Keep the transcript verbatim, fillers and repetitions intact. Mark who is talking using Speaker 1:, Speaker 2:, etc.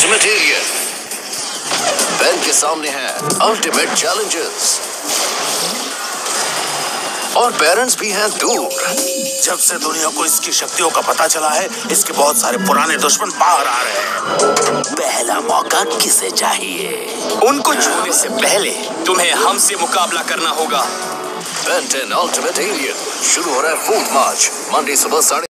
Speaker 1: Ultimate alien. Ben के सामने है अल्टीमेट चैलेंजर्स और पेरेंट्स भी हैं दूर।
Speaker 2: जब से दुनिया को इसकी शक्तियों का पता चला है, इसके बहुत सारे पुराने दुश्मन बाहर आ रहे हैं। पहला मौका किसे चाहिए?
Speaker 3: उनको छूने से पहले तुम्हें हमसे मुकाबला करना होगा।
Speaker 1: बेन टेन अल्टीमेट एलियन शुरू हो रहा है फोर्थ मार्च, मंडे सुबह साढ़े